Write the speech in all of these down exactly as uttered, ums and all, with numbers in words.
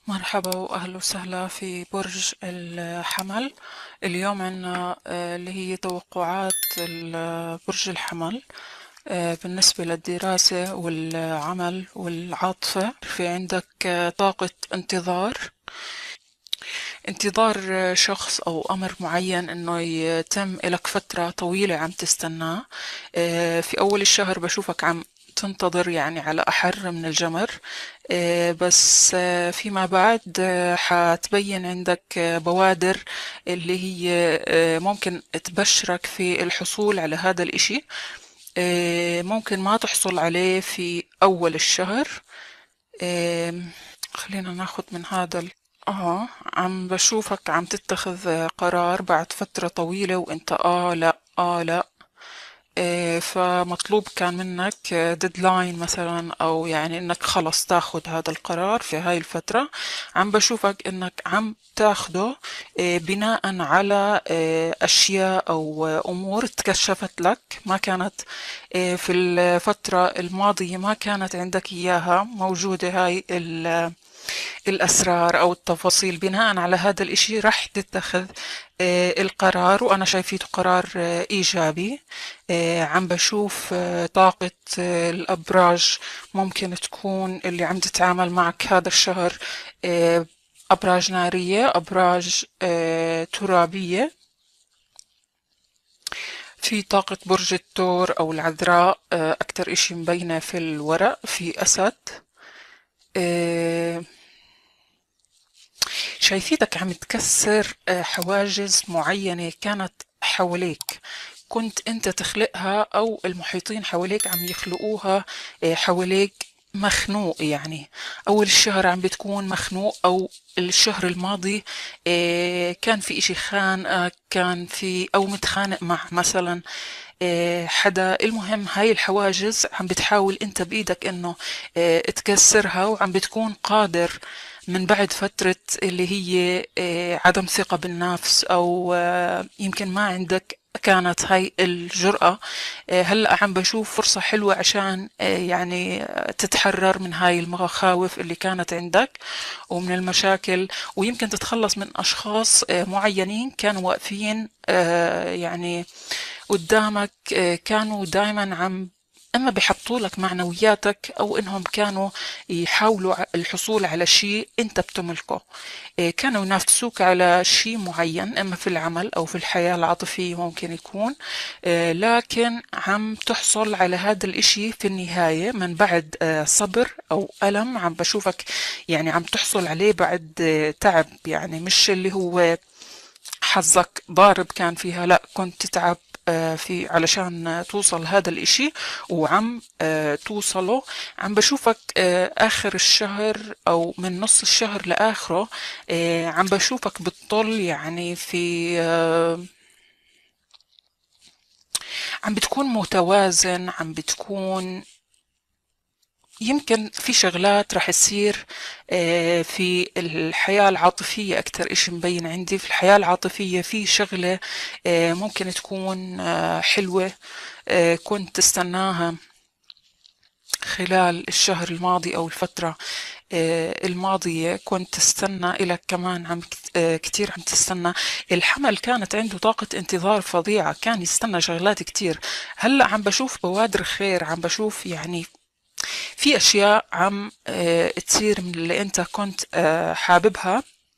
مرحبا وأهلا وسهلا في برج الحمل. اليوم عنا آه، اللي هي توقعات ال- برج الحمل آه، بالنسبة للدراسة والعمل والعاطفة. في عندك آه، طاقة انتظار انتظار آه، شخص أو أمر معين إنه يتم إلك فترة طويلة عم تستناه. آه، في أول الشهر بشوفك عم تنتظر يعني على أحر من الجمر. آه، بس آه، فيما بعد آه، حتبين عندك آه، بوادر اللي هي آه، ممكن تبشرك في الحصول على هذا الإشي. آه، ممكن ما تحصل عليه في أول الشهر. آم، خلينا ناخد من هذا ال- اه عم بشوفك عم تتخذ قرار بعد فترة طويلة وانت اه لا اه لا. إيه، فمطلوب كان منك ديدلاين مثلا او يعني انك خلص تاخد هذا القرار في هاي الفترة. عم بشوفك انك عم تاخده إيه، بناء على إيه، اشياء او امور تكشفت لك ما كانت إيه، في الفترة الماضية ما كانت عندك اياها موجودة هاي ال الأسرار أو التفاصيل. بناء على هذا الإشي رح تتخذ آه، القرار، وأنا شايفيته قرار آه، إيجابي. آه، عم بشوف آه، طاقة آه، الأبراج ممكن تكون اللي عم تتعامل معك هذا الشهر. آه، أبراج نارية، أبراج آه، ترابية. في طاقة برج الثور أو العذراء آه، أكتر إشي مبينة في الورق في أسد. آه، شايفيتك عم تكسر آه، حواجز معينة كانت حواليك، كنت انت تخلقها او المحيطين حواليك عم يخلقوها آه، حواليك. مخنوق يعني، اول الشهر عم بتكون مخنوق، او الشهر الماضي آه، كان في اشي خانقك، كان في او متخانق مع مثلا آه، حدا. المهم هاي الحواجز عم بتحاول انت بايدك انه آه، تكسرها، وعم بتكون قادر من بعد فترة اللي هي آه، عدم ثقة بالنفس، أو آه، يمكن ما عندك كانت هاي الجرأة. آه، هلأ عم بشوف فرصة حلوة عشان آه، يعني آه، تتحرر من هاي المخاوف اللي كانت عندك ومن المشاكل، ويمكن تتخلص من أشخاص آه، معينين كانوا واقفين آه، يعني قدامك. آه، كانوا دايما عم اما بيحبطوا لك معنوياتك، او انهم كانوا يحاولوا ع- الحصول على شيء انت بتملكه. إيه، كانوا ينافسوك على شيء معين، اما في العمل او في الحياة العاطفية ممكن يكون. إيه، لكن عم تحصل على هذا الاشي في النهاية من بعد آه، صبر او ألم. عم بشوفك يعني عم تحصل عليه بعد آه، تعب، يعني مش اللي هو حظك ضارب كان فيها، لا كنت تتعب آه، في علشان توصل هذا الاشي وعم آه، توصله. عم بشوفك آه، اخر الشهر او من نص الشهر لاخره آه، عم بشوفك بتطل يعني في آه، عم بتكون متوازن، عم بتكون يمكن في شغلات رح تصير آه، في الحياة العاطفية. أكتر إشي مبين عندي في الحياة العاطفية في شغلة آه، ممكن تكون آه، حلوة، آه، كنت تستناها خلال الشهر الماضي أو الفترة آه، الماضية. كنت تستنى إلك كمان عم كت- آه، كتير عم تستنى. الحمل كانت عنده طاقة انتظار فظيعة، كان يستنى شغلات كتير. هلأ عم بشوف بوادر خير، عم بشوف يعني في أشياء عم آه، تصير من اللي أنت كنت آه، حاببها.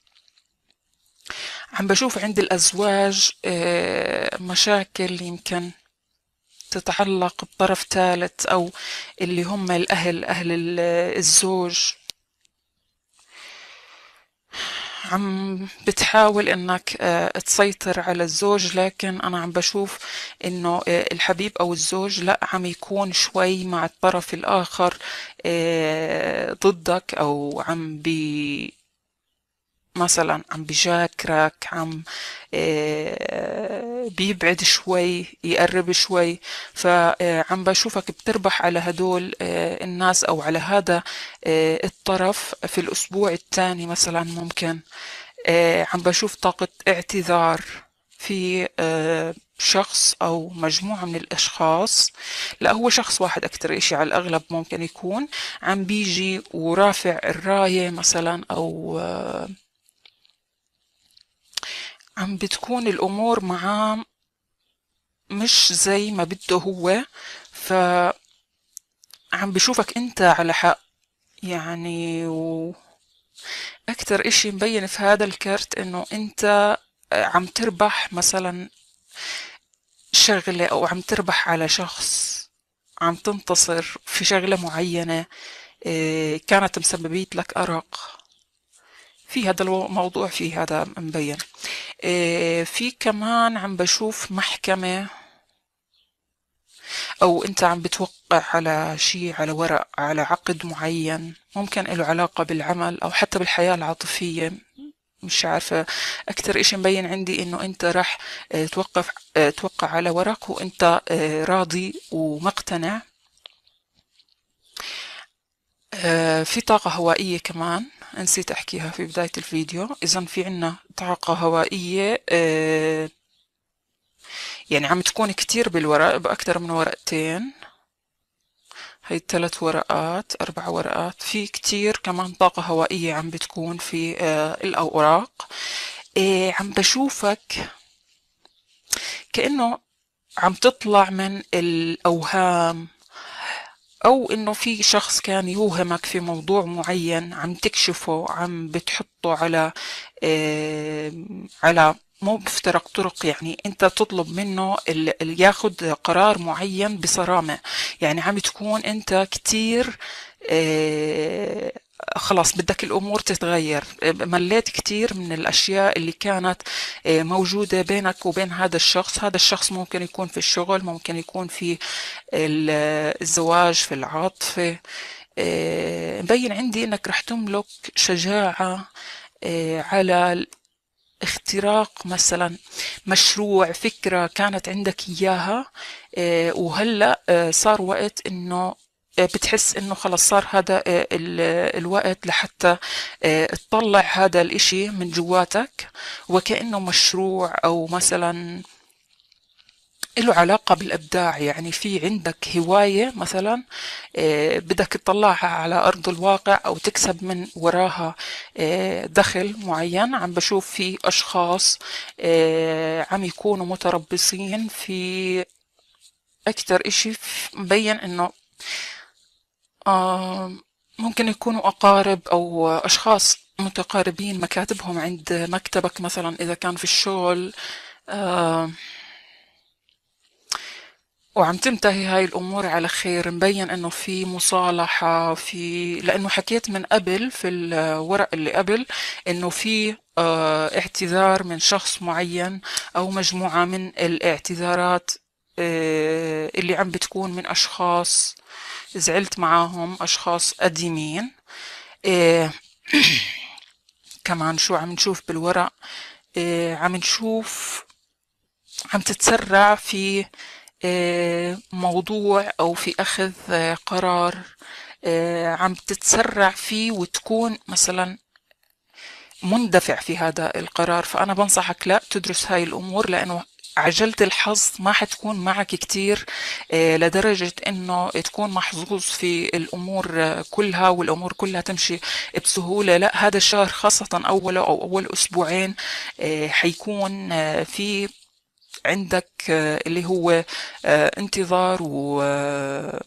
عم بشوف عند الأزواج آه، مشاكل يمكن تتعلق بطرف ثالث، أو اللي هم الأهل، أهل ال- الزوج. عم بتحاول انك آه، تسيطر على الزوج، لكن انا عم بشوف انه آه، الحبيب او الزوج لا، عم يكون شوي مع الطرف الاخر آه، ضدك، او عم بي مثلا عم بيجاكرك، عم آه، بيبعد شوي يقرب شوي. فعم بشوفك بتربح على هدول آه، الناس او على هذا آه، الطرف في الاسبوع الثاني مثلا ممكن. آه، عم بشوف طاقة اعتذار في آه، شخص أو مجموعة من الأشخاص، لا هو شخص واحد أكتر إشي على الأغلب ممكن يكون عم بيجي ورافع الراية مثلا، أو آه، عم بتكون الأمور معاه مش زي ما بده هو، فعم بشوفك أنت على حق يعني. وأكتر إشي مبين في هذا الكرت إنه أنت عم تربح مثلا شغلة، أو عم تربح على شخص، عم تنتصر في شغلة معينة إيه، كانت مسببيت لك أرق. في هذا الموضوع، في هذا مبين. إيه، في كمان عم بشوف محكمة، أو أنت عم بتوقع على شيء، على ورق، على عقد معين ممكن له علاقة بالعمل أو حتى بالحياة العاطفية، مش عارفة. أكتر إشي مبين عندي إنه أنت راح آه، توقف آه، توقع على ورق وأنت آه، راضي ومقتنع. آه، في طاقة هوائية كمان نسيت أحكيها في بداية الفيديو. إذا في عنا طاقة هوائية آه، يعني عم تكون كتير بالورق، بأكتر من ورقتين، هي ثلاث ورقات، أربع ورقات، في كتير كمان طاقة هوائية عم بتكون في آه، الأوراق. آه، عم بشوفك كأنه عم تطلع من الأوهام، أو إنه في شخص كان يوهمك في موضوع معين، عم تكشفه، عم بتحطه على آه على مو بفترق طرق، يعني انت تطلب منه اللي ياخد قرار معين بصرامة. يعني عم تكون انت كتير آه خلاص بدك الأمور تتغير، مليت كتير من الأشياء اللي كانت آه، موجودة بينك وبين هذا الشخص. هذا الشخص ممكن يكون في الشغل، ممكن يكون في ال- الزواج، في العاطفة. آه، مبين عندي انك رح تملك شجاعة آه، على اختراق مثلا مشروع، فكرة كانت عندك اياها آه، وهلأ آه، صار وقت انه آه، بتحس انه خلص صار هذا آه، ال- الوقت لحتى آه، تطلع هذا الاشي من جواتك، وكأنه مشروع او مثلا له علاقة بالإبداع. يعني في عندك هواية مثلا آه، بدك تطلعها على أرض الواقع أو تكسب من وراها آه، دخل معين. عم بشوف في أشخاص آه، عم يكونوا متربصين في أكتر إشي، مبين إنه آه، ممكن يكونوا أقارب أو أشخاص متقاربين، مكاتبهم عند مكتبك مثلا إذا كان في الشغل. آه، وعم تنتهي هاي الأمور على خير. مبين إنه في مصالحة، في لأنه حكيت من قبل في الورق اللي قبل إنه في آه، اعتذار من شخص معين، أو مجموعة من الاعتذارات آه، اللي عم بتكون من أشخاص زعلت معاهم، أشخاص قديمين. آه، كمان شو عم نشوف بالورق؟ آه، عم نشوف عم تتسرع في آه، موضوع أو في أخذ آه، قرار آه، عم تتسرع فيه، وتكون مثلا مندفع في هذا القرار. فأنا بنصحك لا تدرس هاي الأمور، لأنه عجلة الحظ ما حتكون معك كتير آه، لدرجة انه تكون محظوظ في الامور آه، كلها، والامور كلها تمشي بسهولة. لا، هذا الشهر خاصة اوله او اول اسبوعين آه، حيكون آه، في عندك آه، اللي هو آه، انتظار و- آه،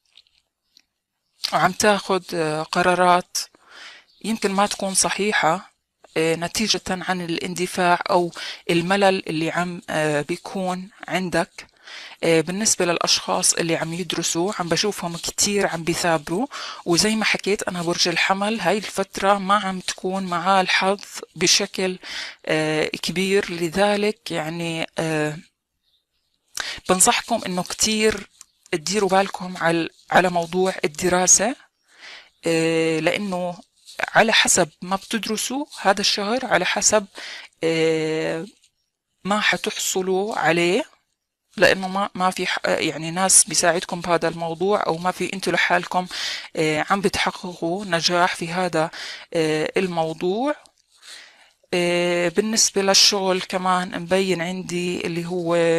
وعم تاخد آه، قرارات يمكن ما تكون صحيحة آه، نتيجة عن الاندفاع أو الملل اللي عم آه، بيكون عندك. آه، بالنسبة للأشخاص اللي عم يدرسوا، عم بشوفهم كتير عم بيثابروا. وزي ما حكيت أنا برج الحمل، هاي الفترة ما عم تكون معاه الحظ بشكل آه، كبير، لذلك يعني آه، بنصحكم انه كتير تديروا بالكم على على موضوع الدراسة آه، لانه على حسب ما بتدرسوا هذا الشهر، على حسب آه، ما حتحصلوا عليه، لانه ما ما في ح- يعني ناس بيساعدكم بهذا الموضوع، او ما في انتوا لحالكم آه، عم بتحققوا نجاح في هذا آه، الموضوع. آه، بالنسبة للشغل كمان مبين عندي اللي هو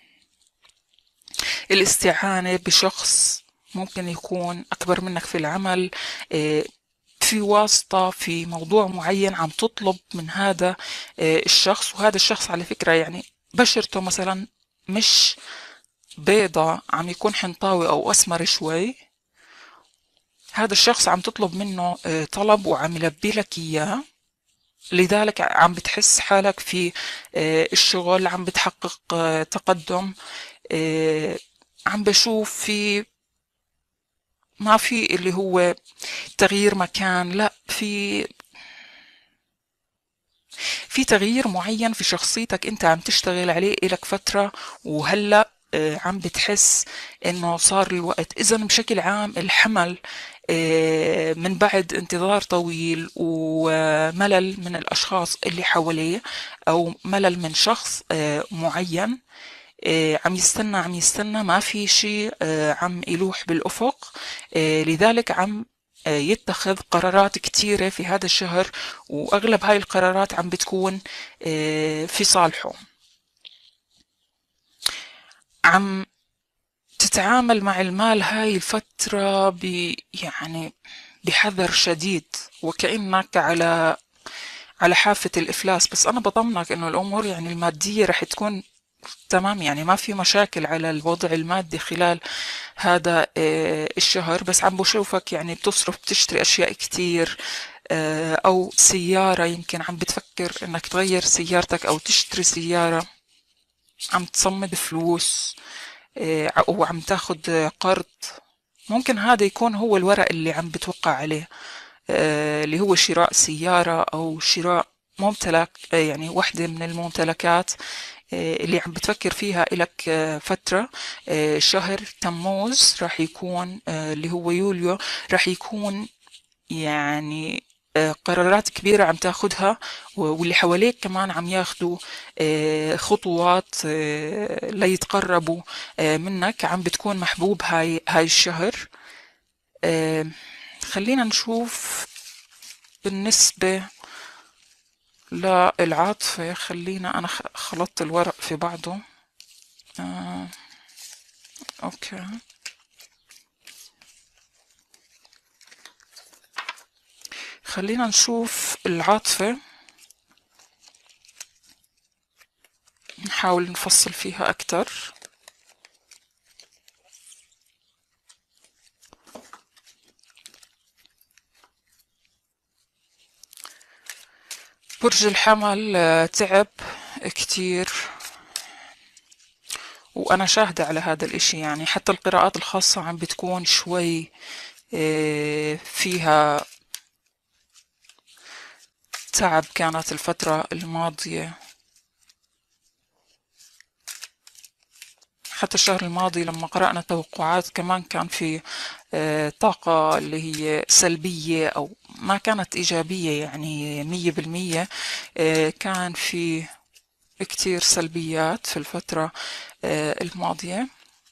الاستعانة بشخص ممكن يكون أكبر منك في العمل، آه، في واسطة في موضوع معين عم تطلب من هذا آه، الشخص، وهذا الشخص على فكرة يعني بشرته مثلا مش بيضة، عم يكون حنطاوي أو أسمر شوي. هذا الشخص عم تطلب منه آه، طلب وعم يلبي لك إياه، لذلك عم بتحس حالك في آه، الشغل عم بتحقق آه، تقدم. آه، عم بشوف في ما في اللي هو تغيير مكان، لا، في في تغيير معين في شخصيتك انت عم تشتغل عليه إلك فترة، وهلأ آه، عم بتحس انه صار الوقت. اذا بشكل عام الحمل آه، من بعد انتظار طويل وملل من الاشخاص اللي حواليه، او ملل من شخص آه، معين آه، عم يستنى عم يستنى ما في شيء آه، عم يلوح بالأفق، آه، لذلك عم آه، يتخذ قرارات كتيرة في هذا الشهر، وأغلب هاي القرارات عم بتكون آه، في صالحه. عم تتعامل مع المال هاي الفترة ب يعني بحذر شديد، وكأنك على على حافة الإفلاس. بس أنا بطمنك إنه الأمور يعني المادية رح تكون تمام، يعني ما في مشاكل على الوضع المادي خلال هذا آه، الشهر. بس عم بشوفك يعني بتصرف، بتشتري أشياء كتير، آه، أو سيارة، يمكن عم بتفكر إنك تغير سيارتك أو تشتري سيارة، عم تصمد فلوس آه، أو عم تاخد قرض. ممكن هذا يكون هو الورق اللي عم بتوقع عليه، آه، اللي هو شراء سيارة أو شراء ممتلك، آه، يعني واحدة من الممتلكات آه، اللي عم بتفكر فيها إلك آه، فترة. آه، شهر تموز راح يكون آه، اللي هو يوليو، راح يكون يعني آه، قرارات كبيرة عم تاخدها، واللي حواليك كمان عم ياخدوا آه، خطوات آه، ليتقربوا آه، منك. عم بتكون محبوب هاي هاي الشهر. آه، خلينا نشوف بالنسبة للعاطفة. خلينا أنا خ- خلطت الورق في بعضه. آه، أوكي، خلينا نشوف العاطفة، نحاول نفصل فيها أكتر. برج الحمل آه، تعب كتير، وأنا شاهدة على هذا الإشي. يعني حتى القراءات الخاصة عم بتكون شوي آه، فيها تعب كانت الفترة الماضية. حتى الشهر الماضي لما قرأنا توقعات كمان كان في آه، طاقة اللي هي سلبية أو ما كانت إيجابية يعني مية بالمية. آه، كان في كتير سلبيات في الفترة آه، الماضية.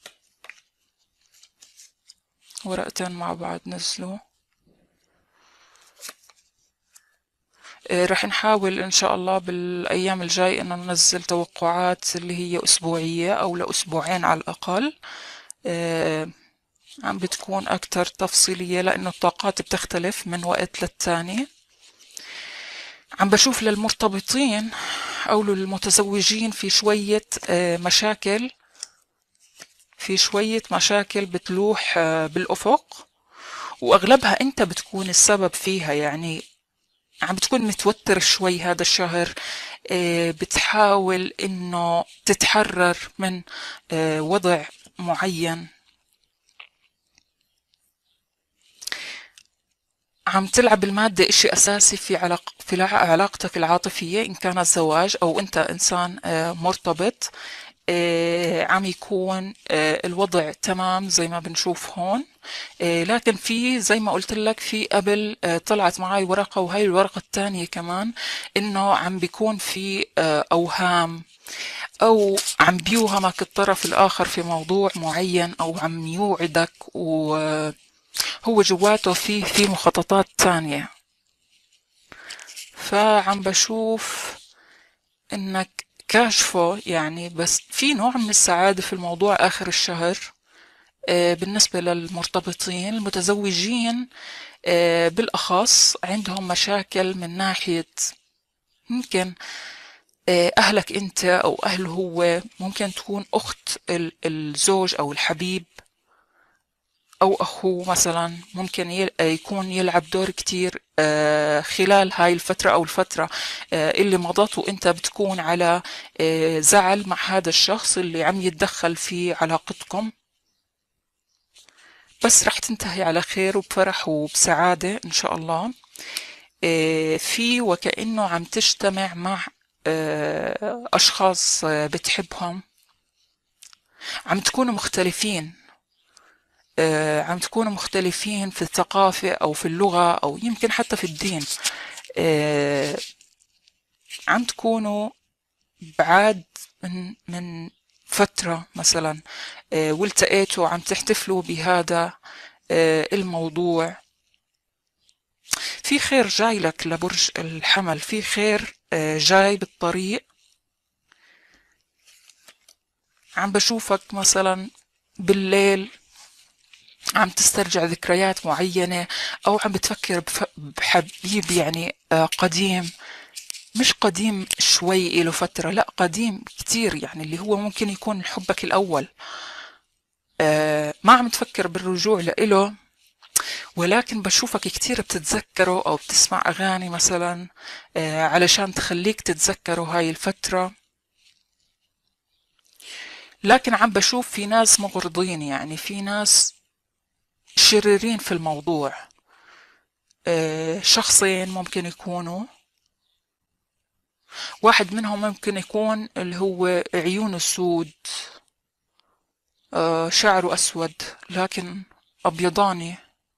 ورقتين مع بعض نزلوا. آه، رح نحاول إن شاء الله بالأيام الجاي إنه ننزل توقعات اللي هي أسبوعية أو لأسبوعين على الأقل. آه، عم بتكون أكتر تفصيلية لأنه الطاقات بتختلف من وقت للتاني. عم بشوف للمرتبطين أو للمتزوجين في شوية آه، مشاكل، في شوية مشاكل بتلوح آه، بالأفق، وأغلبها أنت بتكون السبب فيها. يعني عم بتكون متوتر شوي هذا الشهر، آه، بتحاول إنه تتحرر من آه، وضع معين. عم تلعب المادة إشي أساسي في علاق في الع- علاقتك العاطفية، إن كانت زواج أو أنت إنسان آه، مرتبط. آه، عم يكون آه، الوضع تمام زي ما بنشوف هون. آه، لكن في زي ما قلت لك في قبل آه، طلعت معي ورقة، وهي الورقة الثانية كمان، إنه عم بيكون في آه، أوهام، أو عم بيوهمك الطرف الآخر في موضوع معين، أو عم يوعدك وهو جواته فيه في مخططات تانية. فعم بشوف انك كاشفه يعني، بس في نوع من السعادة في الموضوع آخر الشهر. آه، بالنسبة للمرتبطين المتزوجين آه، بالأخص عندهم مشاكل من ناحية ممكن آه، أهلك أنت أو أهله هو، ممكن تكون أخت ال- الزوج أو الحبيب أو أخوه مثلا، ممكن يل- يكون يلعب دور كتير آه، خلال هاي الفترة أو الفترة آه، اللي مضت، وأنت بتكون على آه، زعل مع هذا الشخص اللي عم يتدخل في علاقتكم. بس رح تنتهي على خير وبفرح وبسعادة إن شاء الله. آه، في وكأنه عم تجتمع مع آه، أشخاص آه، بتحبهم، عم تكونوا مختلفين. آه، عم تكونوا مختلفين في الثقافة أو في اللغة أو يمكن حتى في الدين. آه، عم تكونوا بعاد من من فترة مثلا، آه، والتقيتوا عم تحتفلوا بهذا آه، الموضوع. في خير جاي لك لبرج الحمل، في خير آه، جاي بالطريق. عم بشوفك مثلا بالليل عم تسترجع ذكريات معينة، أو عم بتفكر بف- بحبيب يعني آه، قديم. مش قديم شوي له فترة، لا قديم كتير، يعني اللي هو ممكن يكون حبك الأول. آه، ما عم تفكر بالرجوع لإله، ولكن بشوفك كتير بتتذكره أو بتسمع أغاني مثلا آه، علشان تخليك تتذكره هاي الفترة. لكن عم بشوف في ناس مغرضين، يعني في ناس شريرين في الموضوع. آه، شخصين ممكن يكونوا، واحد منهم ممكن يكون اللي هو عيونه سود، آه، شعره أسود لكن أبيضاني.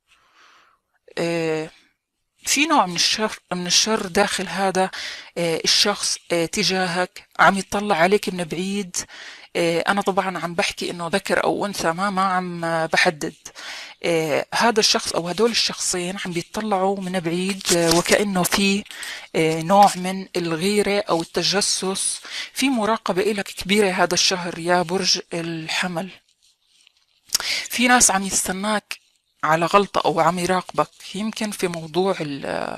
آه، في نوع من الشر من الشر داخل هذا آه، الشخص آه، تجاهك، عم يطلع عليك من بعيد. آه، أنا طبعا عم بحكي إنه ذكر أو أنثى، ما ما عم آه، بحدد. آه، هذا الشخص أو هدول الشخصين عم بيطلعوا من بعيد، آه، وكأنه في آه، نوع من الغيرة أو التجسس. في مراقبة إلك كبيرة هذا الشهر يا برج الحمل. في ناس عم يستناك على غلطة أو عم يراقبك، يمكن في موضوع ال-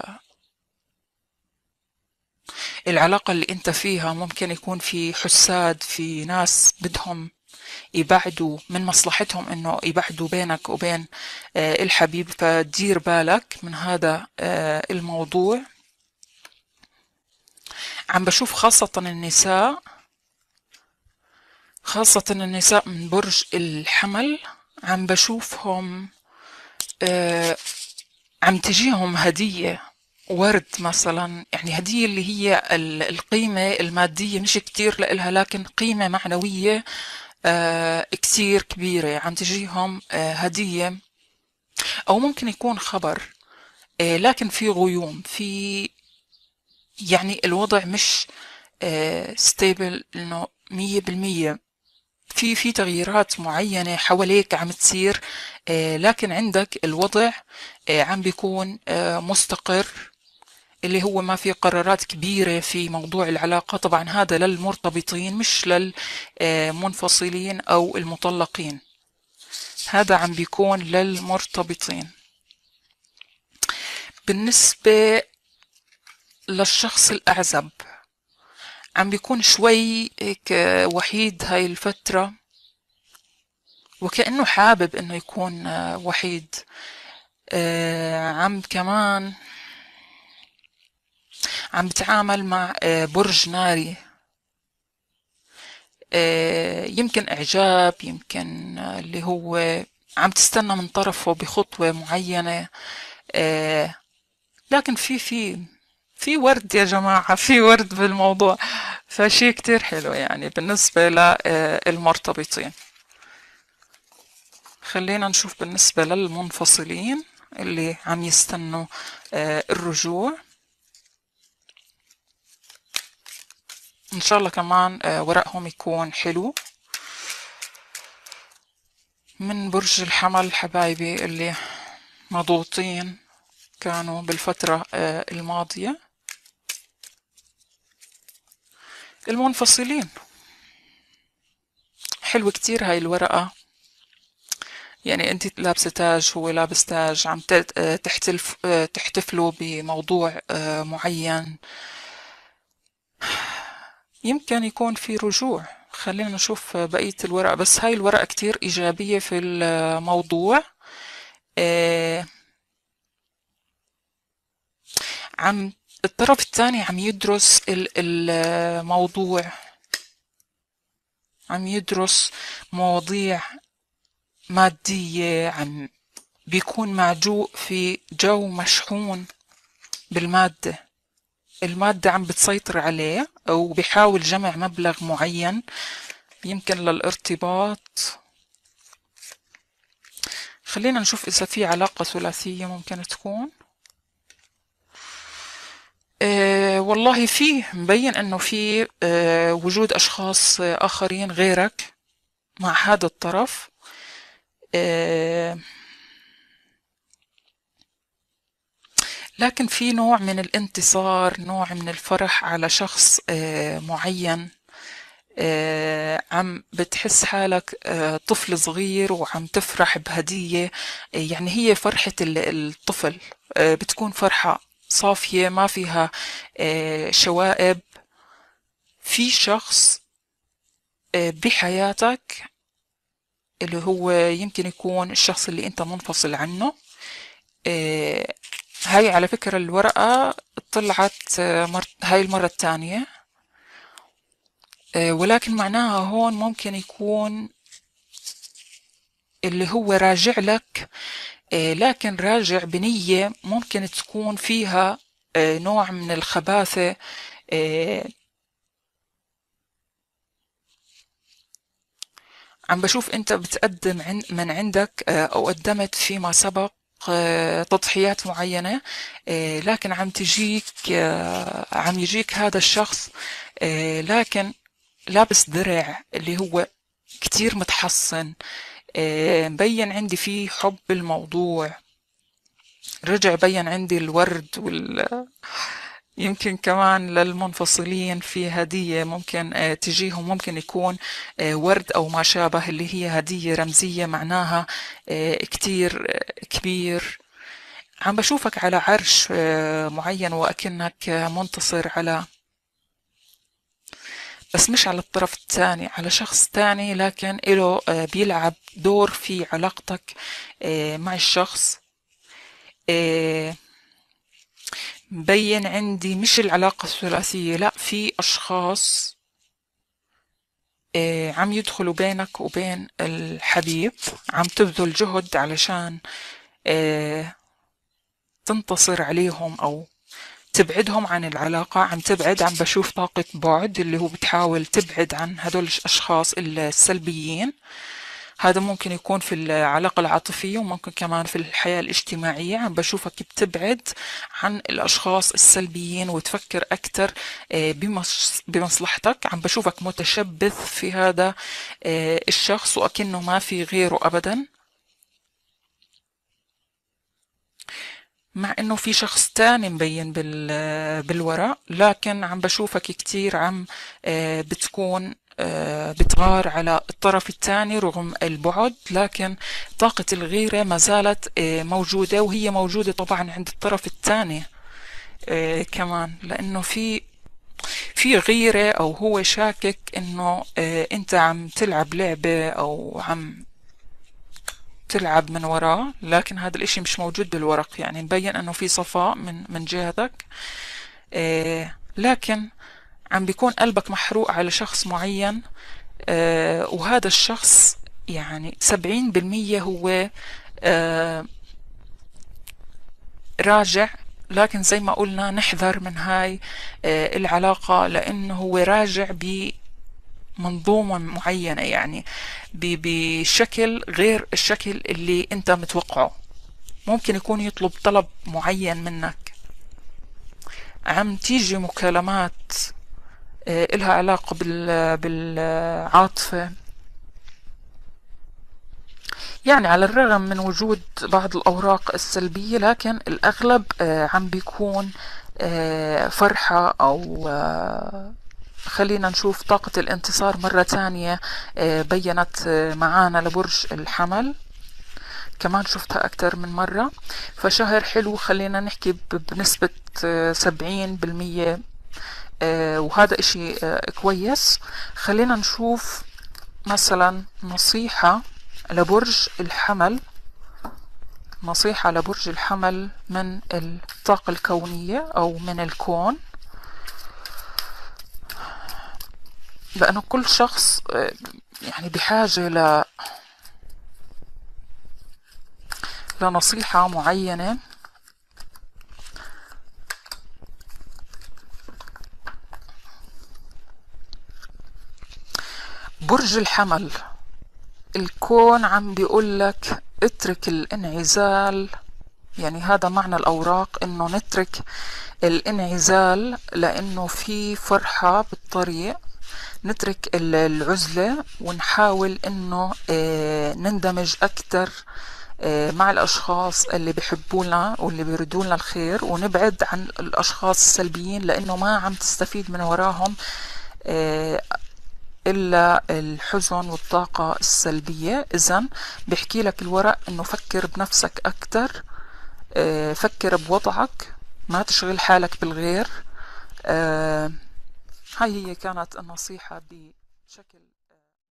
العلاقة اللي انت فيها. ممكن يكون في حساد، في ناس بدهم يبعدوا، من مصلحتهم انه يبعدوا بينك وبين آه، الحبيب، فدير بالك من هذا آه، الموضوع. عم بشوف خاصة النساء، خاصة النساء من برج الحمل، عم بشوفهم آه، عم تجيهم هدية، ورد مثلا، يعني هدية اللي هي ال- القيمة المادية مش كتير لإلها، لكن قيمة معنوية آه، كتير كبيرة عم تجيهم آه، هدية. أو ممكن يكون خبر آه، لكن في غيوم، في يعني الوضع مش ستيبل إنه مية بالمية. في في تغييرات معينة حواليك عم تصير، آه، لكن عندك الوضع آه، عم بيكون آه، مستقر، اللي هو ما في قرارات كبيرة في موضوع العلاقة. طبعا هذا للمرتبطين مش للمنفصلين أو المطلقين، هذا عم بيكون للمرتبطين. بالنسبة للشخص الأعزب، عم بيكون شوي هيك وحيد هاي الفترة، وكأنه حابب إنه يكون آه، وحيد. آه، عم كمان عم بتعامل مع آه، برج ناري. آه، يمكن إعجاب، يمكن آه، اللي هو عم تستنى من طرفه بخطوة معينة. آه، لكن في في في ورد يا جماعة، في ورد بالموضوع، فشي كتير حلو يعني بالنسبة للمرتبطين. خلينا نشوف بالنسبة للمنفصلين اللي عم يستنوا آه، الرجوع. إن شاء الله كمان آه، ورقهم يكون حلو. من برج الحمل حبايبي اللي مضغوطين كانوا بالفترة آه، الماضية، المنفصلين. حلوة كتير هاي الورقة، يعني انت لابسة تاج، هو لابس تاج، عم تحتلف تحتفلوا بموضوع معين، يمكن يكون في رجوع. خلينا نشوف بقية الورقة، بس هاي الورقة كتير إيجابية في الموضوع. عم الطرف الثاني عم يدرس الموضوع، عم يدرس مواضيع مادية، عم بيكون معجوق في جو مشحون بالمادة، المادة عم بتسيطر عليه، أو بيحاول جمع مبلغ معين يمكن للارتباط. خلينا نشوف إذا في علاقة ثلاثية ممكن تكون. أه والله فيه، مبين أنه في أه وجود أشخاص آخرين غيرك مع هذا الطرف. أه لكن في نوع من الانتصار، نوع من الفرح على شخص أه معين. آه عم بتحس حالك آه طفل صغير وعم تفرح بهدية، آه يعني هي فرحة الطفل، آه بتكون فرحة صافية ما فيها آه شوائب. في شخص آه بحياتك اللي هو يمكن يكون الشخص اللي انت منفصل عنه. آه هاي على فكرة الورقة طلعت آه مر... هاي المرة الثانية، ولكن معناها هون ممكن يكون اللي هو راجع لك، لكن راجع بنية ممكن تكون فيها نوع من الخباثة. عم بشوف انت بتقدم من عندك او قدمت فيما سبق تضحيات معينة، لكن عم تجيك عم يجيك هذا الشخص لكن لابس درع اللي هو كتير متحصن. مبين عندي فيه حب الموضوع، رجع بين عندي الورد وال يمكن كمان للمنفصلين في هدية ممكن تجيهم، ممكن يكون ورد أو ما شابه، اللي هي هدية رمزية معناها كتير كبير. عم بشوفك على عرش معين وأكنك منتصر على، بس مش على الطرف الثاني، على شخص تاني، لكن له بيلعب دور في علاقتك مع الشخص. مبين عندي مش العلاقة الثلاثية، لا، في أشخاص عم يدخلوا بينك وبين الحبيب، عم تبذل جهد علشان تنتصر عليهم أو تبعدهم عن العلاقة. عم تبعد، عم بشوف طاقة بعد اللي هو بتحاول تبعد عن هدول الأشخاص السلبيين. هذا ممكن يكون في العلاقة العاطفية وممكن كمان في الحياة الاجتماعية. عم بشوفك بتبعد عن الأشخاص السلبيين وتفكر أكثر بمصلحتك. عم بشوفك متشبث في هذا الشخص وأكنه ما في غيره أبدا، مع انه في شخص تاني مبين بالوراء، لكن عم بشوفك كتير عم بتكون بتغار على الطرف الثاني رغم البعد، لكن طاقة الغيرة ما زالت موجودة، وهي موجودة طبعا عند الطرف الثاني كمان، لانه في في غيرة، او هو شاكك انه انت عم تلعب لعبة او عم تلعب من وراه، لكن هذا الاشي مش موجود بالورق. يعني مبين انه في صفاء من من جهتك، إيه لكن عم بيكون قلبك محروق على شخص معين. إيه وهذا الشخص يعني سبعين بالمية هو إيه راجع، لكن زي ما قلنا نحذر من هاي إيه العلاقة، لانه هو راجع ب منظومة معينة، يعني بشكل غير الشكل اللي انت متوقعه. ممكن يكون يطلب طلب معين منك. عم تيجي مكالمات إلها علاقة بالعاطفة، يعني على الرغم من وجود بعض الأوراق السلبية، لكن الأغلب عم بيكون فرحة أو خلينا نشوف طاقة الانتصار مرة تانية. آه، بينت آه، معانا لبرج الحمل، كمان شفتها أكتر من مرة. فشهر حلو، خلينا نحكي ب- بنسبة آه، سبعين بالمية، آه، وهذا إشي آه، كويس. خلينا نشوف مثلا نصيحة لبرج الحمل، نصيحة لبرج الحمل من الطاقة الكونية أو من الكون. لأنه كل شخص آه، يعني بحاجة ل لنصيحة معينة. برج الحمل، الكون عم بيقول لك اترك الانعزال. يعني هذا معنى الأوراق، إنه نترك الانعزال لأنه في فرحة بالطريق. نترك ال- العزلة ونحاول إنه آه، نندمج أكتر آه، مع الأشخاص اللي بيحبونا واللي بيردولنا الخير، ونبعد عن الأشخاص السلبيين لأنه ما عم تستفيد من وراهم آه، إلا الحزن والطاقة السلبية. إذن بيحكي لك الورق إنه فكر بنفسك أكتر، آه، فكر بوضعك، ما تشغل حالك بالغير. آه، هاي هي كانت النصيحة بشكل